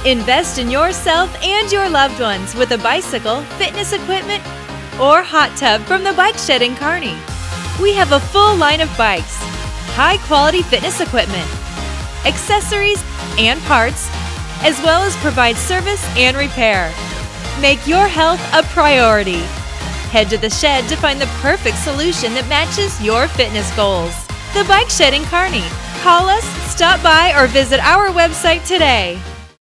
Invest in yourself and your loved ones with a bicycle, fitness equipment, or hot tub from the Bike Shed in Kearney. We have a full line of bikes, high-quality fitness equipment, accessories and parts, as well as provide service and repair. Make your health a priority. Head to the shed to find the perfect solution that matches your fitness goals. The Bike Shed in Kearney. Call us, stop by, or visit our website today.